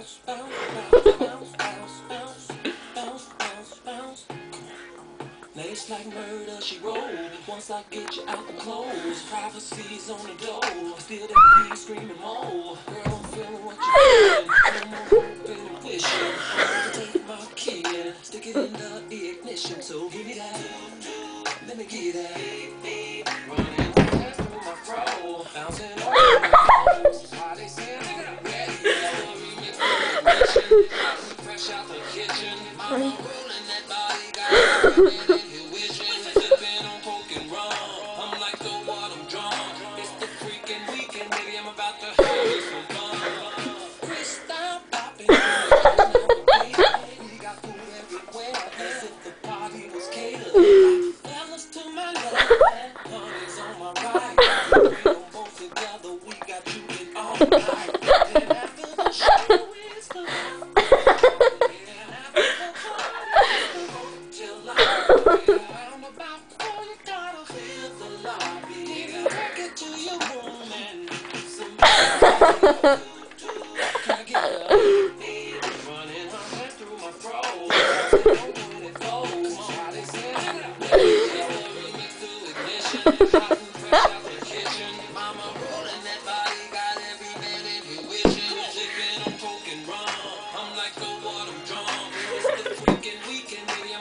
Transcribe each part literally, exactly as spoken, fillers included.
Laced like murder, she rolled. Once I get you out the clothes, privacy's on the door. Still that beat screaming more. Girl, I'm feeling what you're feeling. No more hoping and wishing. I'm gonna take my key and stick it in the ignition. So give me that. Let me get that. Running fast through my fro, bouncing on my toes. Why they saying I'm ready for a remix of ignition? Fresh out the kitchen, mama rolling that body, got it.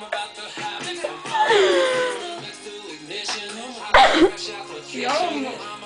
Yo.